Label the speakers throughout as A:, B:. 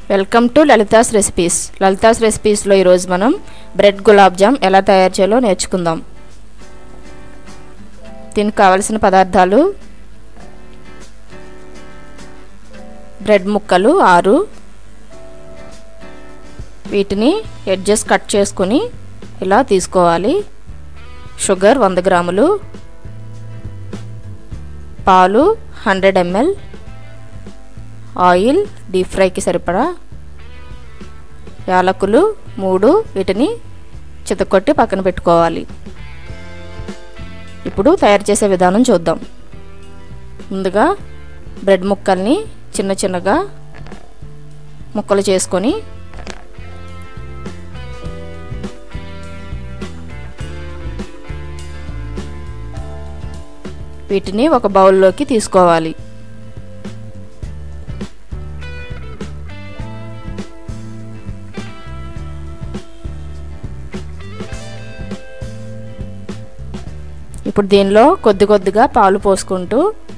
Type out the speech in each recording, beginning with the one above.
A: Welcome to Lalitha's recipes. Lalitha's రెసిపీస్లో ఈరోజు మనం బ్రెడ్ గులాబ్ జామ్ ఎలా తయారు చేయాలో నేర్చుకుందాం. దీనికి కావలసిన పదార్థాలు: బ్రెడ్ ముక్కలు 6, వీటిని ఎడ్జెస్ కట్ చేసుకొని ఇలా తీసుకోవాలి. షుగర్ 100 గ్రాములు, పాలు 100 ml, ఆయిల్ డీప్ ఫ్రైకి సరిపడా, యాలకులు 3, వీటిని చితకొట్టి పక్కన పెట్టుకోవాలి. ఇప్పుడు తయారు చేసే విధానం చూద్దాం. ముందుగా బ్రెడ్ ముక్కల్ని చిన్న చిన్నగా ముక్కలు చేసుకొని వీటిని ఒక బౌల్లోకి తీసుకోవాలి. ఇప్పుడు దీనిలో కొద్ది కొద్దిగా పాలు పోసుకుంటూ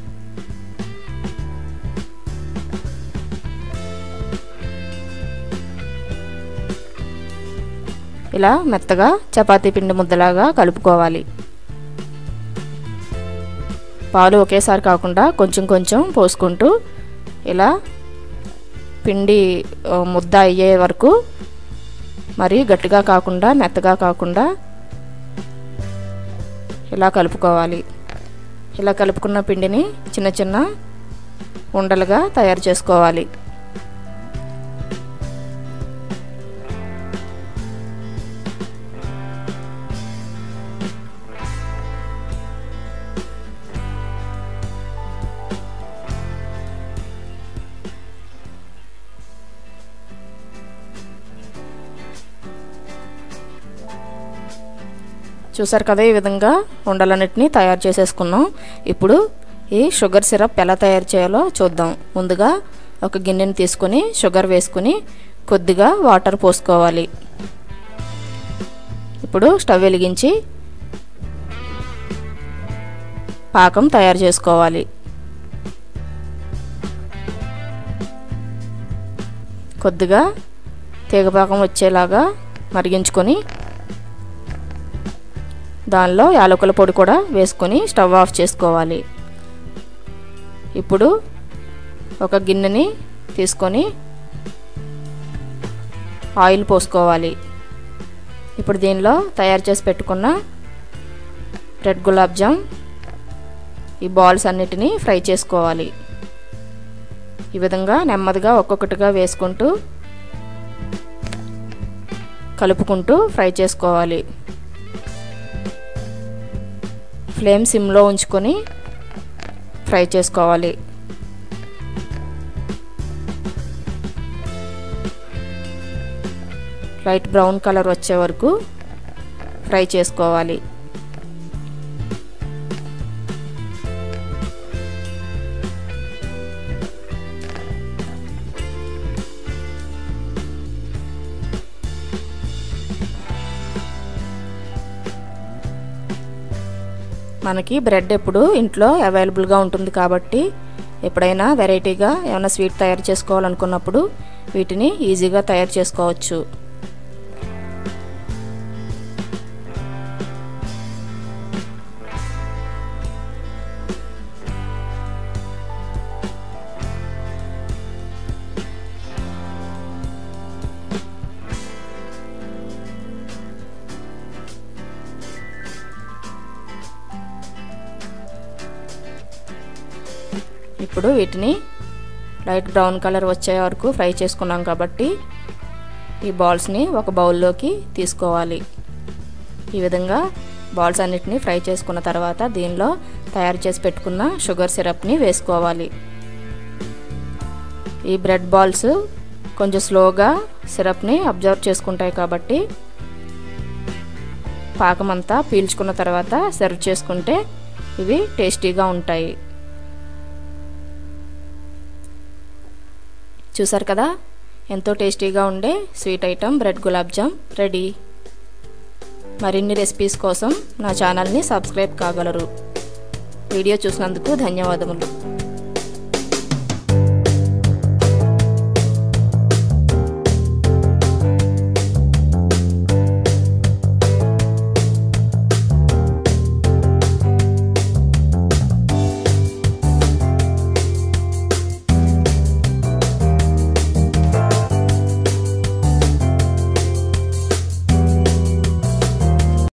A: ఇలా మెత్తగా చపాతీ పిండి ముద్దలాగా కలుపుకోవాలి. పాలు ఒకేసారి కాకుండా కొంచెం కొంచెం పోసుకుంటూ ఇలా పిండి ముద్ద అయ్యే వరకు, మరి గట్టిగా కాకుండా మెత్తగా కాకుండా ఇలా కలుపుకోవాలి. ఇలా కలుపుకున్న పిండిని చిన్న చిన్న ఉండలుగా తయారు చేసుకోవాలి. చూసారు కదా, ఈ విధంగా ఉండలన్నిటిని తయారు చేసేసుకున్నాం. ఇప్పుడు ఈ షుగర్ సిరప్ ఎలా తయారు చేయాలో చూద్దాం. ముందుగా ఒక గిన్నెని తీసుకొని షుగర్ వేసుకుని కొద్దిగా వాటర్ పోసుకోవాలి. ఇప్పుడు స్టవ్ వెలిగించి పాకం తయారు చేసుకోవాలి. కొద్దిగా తీగపాకం వచ్చేలాగా మరిగించుకొని దానిలో యాలకుల పొడి కూడా వేసుకొని స్టవ్ ఆఫ్ చేసుకోవాలి. ఇప్పుడు ఒక గిన్నెని తీసుకొని ఆయిల్ పోసుకోవాలి. ఇప్పుడు దీనిలో తయారు చేసి పెట్టుకున్న బ్రెడ్ గులాబ్ జామ్ ఈ బాల్స్ అన్నిటినీ ఫ్రై చేసుకోవాలి. ఈ విధంగా నెమ్మదిగా ఒక్కొక్కటిగా వేసుకుంటూ కలుపుకుంటూ ఫ్రై చేసుకోవాలి. ఫ్లేమ్ సిమ్లో ఉంచుకొని ఫ్రై చేసుకోవాలి. లైట్ బ్రౌన్ కలర్ వచ్చే వరకు ఫ్రై చేసుకోవాలి. మనకి బ్రెడ్ ఎప్పుడు ఇంట్లో అవైలబుల్గా ఉంటుంది కాబట్టి ఎప్పుడైనా వెరైటీగా ఏమైనా స్వీట్ తయారు చేసుకోవాలనుకున్నప్పుడు వీటిని ఈజీగా తయారు చేసుకోవచ్చు. ఇప్పుడు వీటిని లైట్ బ్రౌన్ కలర్ వచ్చే వరకు ఫ్రై చేసుకున్నాం కాబట్టి ఈ బాల్స్ని ఒక బౌల్లోకి తీసుకోవాలి. ఈ విధంగా బాల్స్ అన్నిటిని ఫ్రై చేసుకున్న తర్వాత దీనిలో తయారు చేసి పెట్టుకున్న షుగర్ సిరప్ని వేసుకోవాలి. ఈ బ్రెడ్ బాల్స్ కొంచెం స్లోగా సిరప్ని అబ్జర్వ్ చేసుకుంటాయి కాబట్టి పాకమంతా పీల్చుకున్న తర్వాత సర్వ్ చేసుకుంటే ఇవి టేస్టీగా ఉంటాయి. చూసారు కదా, ఎంతో టేస్టీగా ఉండే sweet item bread gulab jam ready. మరిన్ని రెసిపీస్ కోసం నా ఛానల్ని సబ్స్క్రైబ్ కాగలరు. వీడియో చూసినందుకు ధన్యవాదములు.